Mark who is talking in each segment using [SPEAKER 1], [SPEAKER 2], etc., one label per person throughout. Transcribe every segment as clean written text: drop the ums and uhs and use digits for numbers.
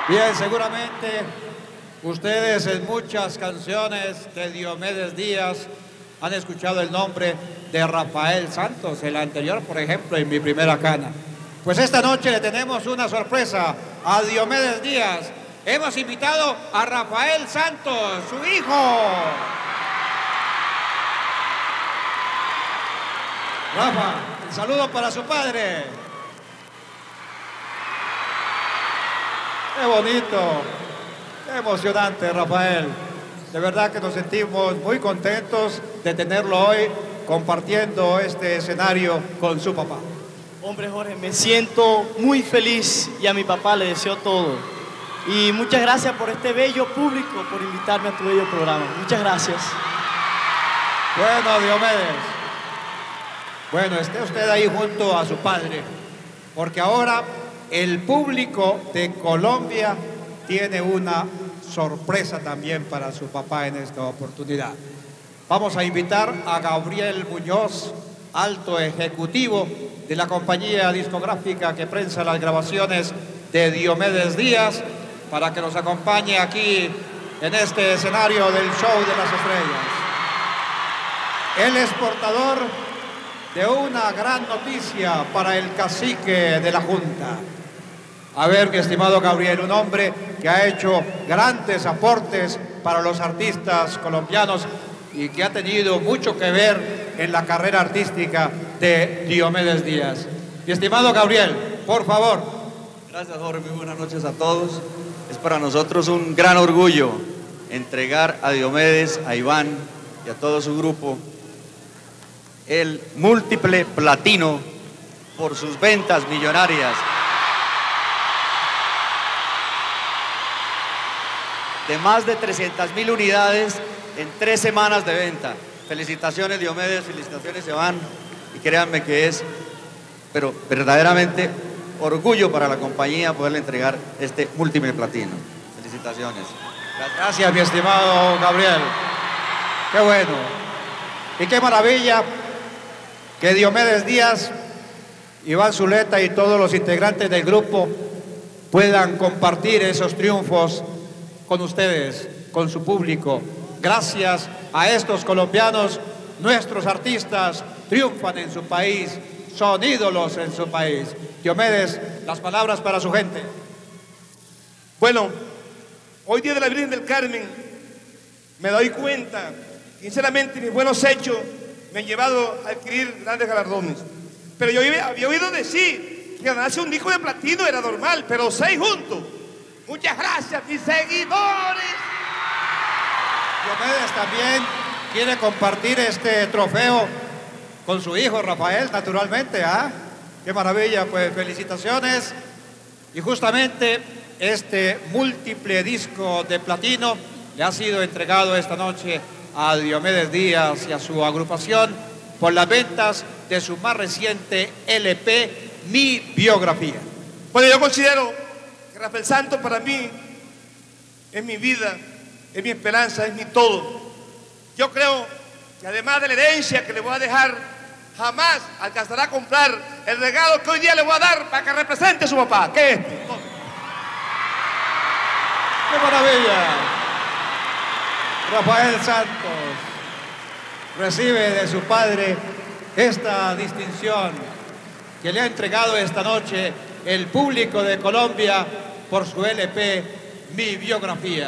[SPEAKER 1] Bien, seguramente ustedes en muchas canciones de Diomedes Díaz han escuchado el nombre de Rafael Santos, el anterior, por ejemplo, en Mi Primera Cana. Pues esta noche le tenemos una sorpresa a Diomedes Díaz. Hemos invitado a Rafael Santos, su hijo. Rafa, el saludo para su padre. Qué bonito, qué emocionante, Rafael. De verdad que nos sentimos muy contentos de tenerlo hoy compartiendo este escenario con su papá.
[SPEAKER 2] Hombre, Jorge, me siento muy feliz y a mi papá le deseo todo. Y muchas gracias por este bello público, por invitarme a tu bello programa. Muchas gracias.
[SPEAKER 1] Bueno, Diomedes, bueno, esté usted ahí junto a su padre, porque ahora el público de Colombia tiene una sorpresa también para su papá en esta oportunidad. Vamos a invitar a Gabriel Muñoz, alto ejecutivo de la compañía discográfica que prensa las grabaciones de Diomedes Díaz, para que nos acompañe aquí en este escenario del Show de las Estrellas. Él es portador de una gran noticia para el cacique de la Junta. A ver, mi estimado Gabriel, un hombre que ha hecho grandes aportes para los artistas colombianos y que ha tenido mucho que ver en la carrera artística de Diomedes Díaz. Mi estimado Gabriel, por favor.
[SPEAKER 3] Gracias, Jorge, muy buenas noches a todos. Es para nosotros un gran orgullo entregar a Diomedes, a Iván y a todo su grupo el múltiple platino por sus ventas millonarias de más de 300.000 unidades en 3 semanas de venta. Felicitaciones, Diomedes, felicitaciones, Iván, y créanme que es, pero verdaderamente, orgullo para la compañía poderle entregar este múltiple platino. Felicitaciones.
[SPEAKER 1] Gracias, mi estimado Gabriel. Qué bueno. Y qué maravilla que Diomedes Díaz, Iván Zuleta y todos los integrantes del grupo puedan compartir esos triunfos con ustedes, con su público. Gracias a estos colombianos, nuestros artistas triunfan en su país, son ídolos en su país. Diomedes, las palabras para su gente.
[SPEAKER 4] Bueno, hoy día de la Virgen del Carmen me doy cuenta, sinceramente, mis buenos hechos me han llevado a adquirir grandes galardones. Pero yo había oído decir que ganarse un disco de platino era normal, pero 6 juntos. Muchas gracias, mis seguidores.
[SPEAKER 1] Diomedes también quiere compartir este trofeo con su hijo Rafael, naturalmente, ¿ah? Qué maravilla, pues felicitaciones. Y justamente este múltiple disco de platino le ha sido entregado esta noche a Diomedes Díaz y a su agrupación por las ventas de su más reciente LP, Mi Biografía.
[SPEAKER 4] Bueno, yo considero que Rafael Santos para mí es mi vida, es mi esperanza, es mi todo. Yo creo que además de la herencia que le voy a dejar, jamás alcanzará a comprar el regalo que hoy día le voy a dar para que represente a su papá. ¿Qué es esto?
[SPEAKER 1] ¡Qué maravilla! Rafael Santos recibe de su padre esta distinción que le ha entregado esta noche el público de Colombia por su LP, Mi Biografía.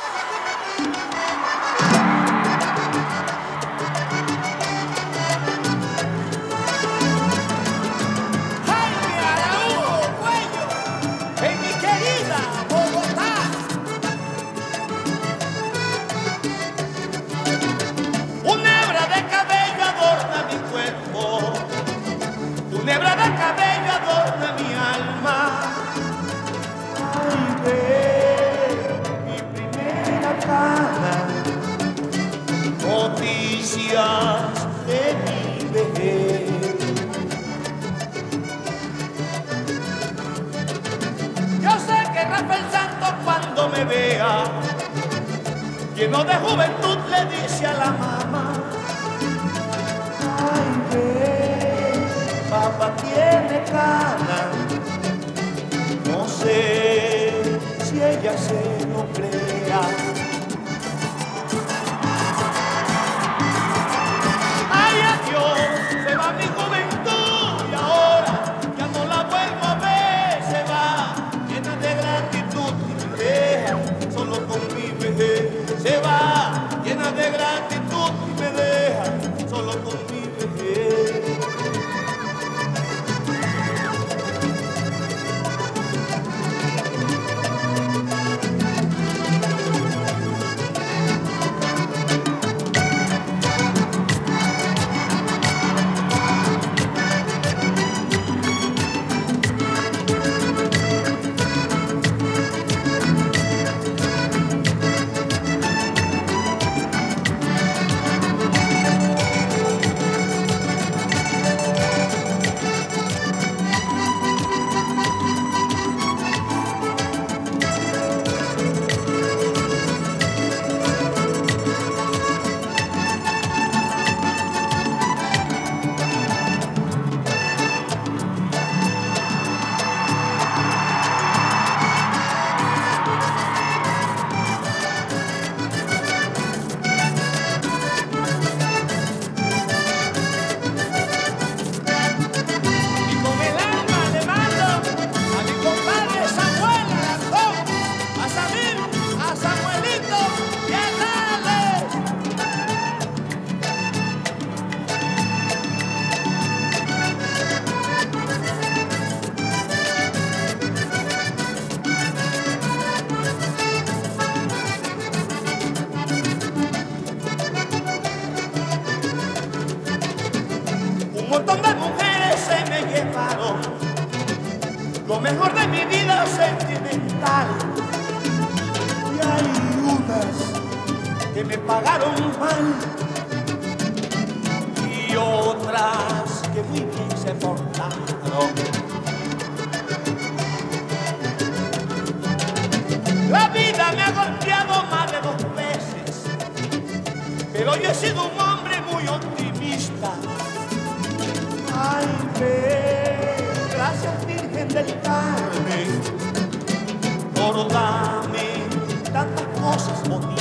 [SPEAKER 5] Hebra de cabello adorna mi alma. Ay, ve, mi primera cana. Noticias de mi vejez. Yo sé que Rafael Santos cuando me vea lleno de juventud le dice a la mamá: ay, ve, papá tiene cana, no sé si ella se lo crea. Ay, adiós, se va mi juventud y ahora ya no la vuelvo a ver. Se va llena de gratitud y me deja solo con mi vejez. Se va llena de gratitud y me deja solo con mi vejez. Un montón de mujeres se me llevaron lo mejor de mi vida sentimental. Y hay unas que me pagaron mal y otras que muy bien se portaron. La vida me ha golpeado más de 2 veces, pero yo he sido un hombre muy optimista. Ay, gracias Virgen del Carmen por darme tantas cosas bonitas.